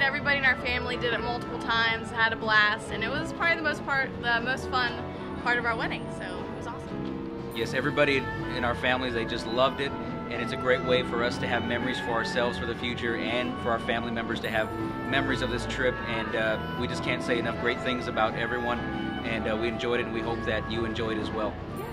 everybody in our family did it multiple times, had a blast, and it was probably the most fun part of our wedding, so it was awesome. Yes, everybody in our families, they just loved it, and it's a great way for us to have memories for ourselves for the future and for our family members to have memories of this trip, and we just can't say enough great things about everyone, and we enjoyed it, and we hope that you enjoyed as well.